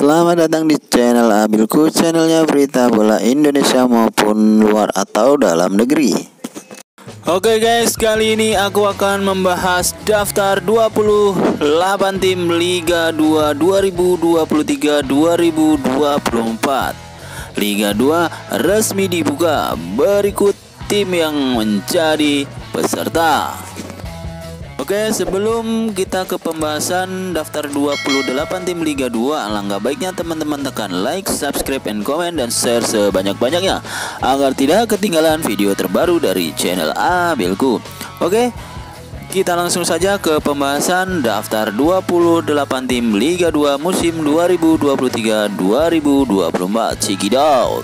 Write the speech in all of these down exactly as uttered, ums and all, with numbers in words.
Selamat datang di channel Abilku, channelnya berita bola Indonesia maupun luar atau dalam negeri. Oke guys, kali ini aku akan membahas daftar dua puluh delapan tim Liga dua dua ribu dua puluh tiga dua ribu dua puluh empat. Liga dua resmi dibuka, berikut tim yang menjadi peserta. Oke, sebelum kita ke pembahasan daftar dua puluh delapan tim Liga dua, alangkah baiknya teman-teman tekan like, subscribe, and comment, dan share sebanyak-banyaknya agar tidak ketinggalan video terbaru dari channel Abilku. Oke, kita langsung saja ke pembahasan daftar dua puluh delapan tim Liga dua musim dua ribu dua puluh tiga dua ribu dua puluh empat. Check it out.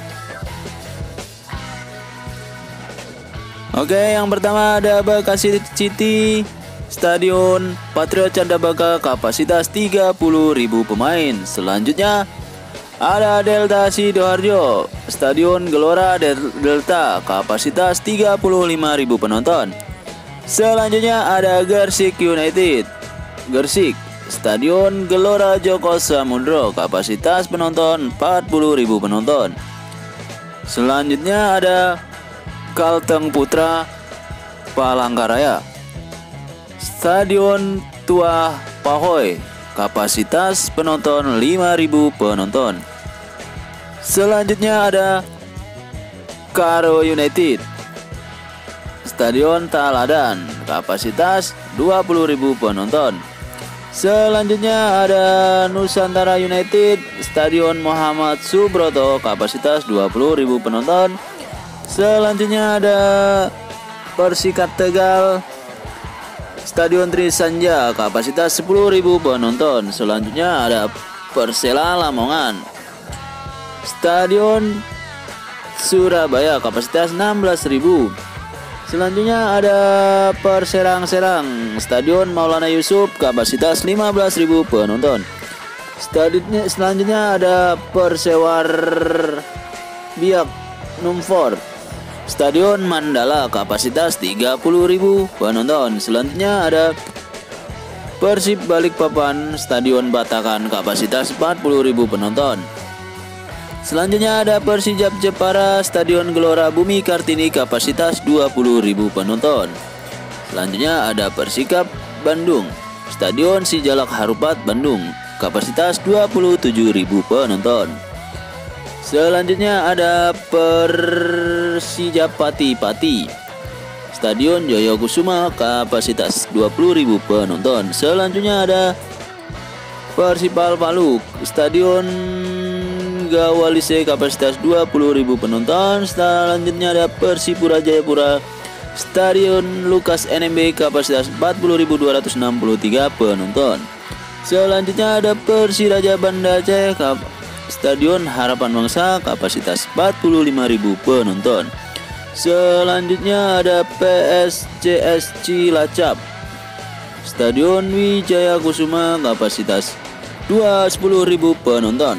Oke, yang pertama ada Bekasi City, Stadion Patriot Candabaka, kapasitas tiga puluh ribu pemain. Selanjutnya ada Delta Sidoarjo, Stadion Gelora Delta, kapasitas tiga puluh lima ribu penonton. Selanjutnya ada Gersik United, Gersik, Stadion Gelora Joko Samudro, kapasitas penonton empat puluh ribu penonton. Selanjutnya ada Kalteng Putra, Palangkaraya, Stadion Tua Pahoy, kapasitas penonton lima ribu penonton. Selanjutnya ada Karo United, Stadion Taladan, kapasitas dua puluh ribu penonton. Selanjutnya ada Nusantara United, Stadion Muhammad Subroto, kapasitas dua puluh ribu penonton. Selanjutnya ada Persikat Tegal, Stadion Trisanja, kapasitas sepuluh ribu penonton. Selanjutnya ada Persela Lamongan, Stadion Surabaya, kapasitas enam belas ribu. Selanjutnya ada Perserang-Serang, Stadion Maulana Yusuf, kapasitas lima belas ribu penonton. Stadion selanjutnya ada Persewar Biak Numfor, Stadion Mandala, kapasitas tiga puluh ribu penonton. Selanjutnya ada Persib Balikpapan, Stadion Batakan, kapasitas empat puluh ribu penonton. Selanjutnya ada Persijap Jepara, Stadion Gelora Bumi Kartini, kapasitas dua puluh ribu penonton. Selanjutnya ada Persikap Bandung, Stadion Sijalak Harupat Bandung, kapasitas dua puluh tujuh ribu penonton. Selanjutnya ada Persija Pati-Pati, Stadion Joyokusuma, kapasitas dua puluh ribu penonton. Selanjutnya ada Persipal Palu, Stadion Gawalise, kapasitas dua puluh ribu penonton. Selanjutnya ada Persipura Jayapura, Stadion Lukas N M B, kapasitas empat puluh ribu dua ratus enam puluh tiga penonton. Selanjutnya ada Persiraja Banda Aceh, Stadion Harapan Bangsa, kapasitas empat puluh lima ribu penonton. Selanjutnya ada P S C S Cilacap, Stadion Wijaya Kusuma, kapasitas dua puluh ribu penonton.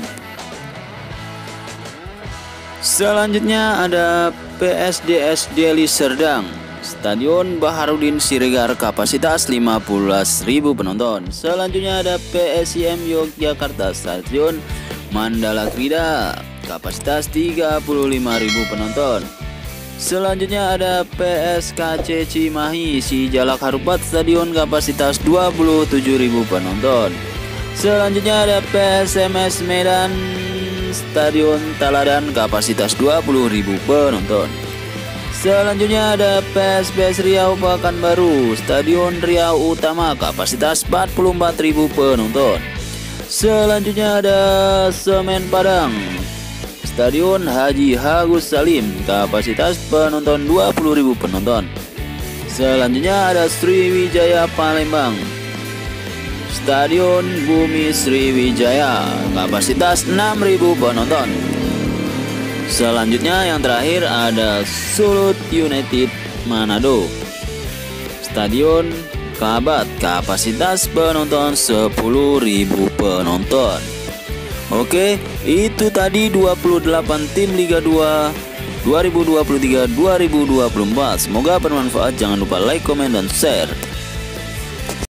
Selanjutnya ada P S D S Deli Serdang, Stadion Baharudin Siregar, kapasitas lima belas ribu penonton. Selanjutnya ada P S I M Yogyakarta, Stadion Mandala Krida, kapasitas tiga puluh lima ribu penonton. Selanjutnya ada P S K C Cimahi Sijalak Harupat, Stadion, kapasitas dua puluh tujuh ribu penonton. Selanjutnya ada P S M S Medan, Stadion Taladan, kapasitas dua puluh ribu penonton. Selanjutnya ada P S B S Riau Pekanbaru, Stadion Riau Utama, kapasitas empat puluh empat ribu penonton. Selanjutnya ada Semen Padang, Stadion Haji Agus Salim, kapasitas penonton dua puluh ribu penonton. Selanjutnya ada Sriwijaya Palembang, Stadion Bumi Sriwijaya, kapasitas enam ribu penonton. Selanjutnya yang terakhir ada Sulut United Manado, Stadion Kabat, kapasitas penonton sepuluh ribu penonton. Oke, itu tadi dua puluh delapan tim Liga dua dua ribu dua puluh tiga dua ribu dua puluh empat. Semoga bermanfaat. Jangan lupa like, komen, dan share.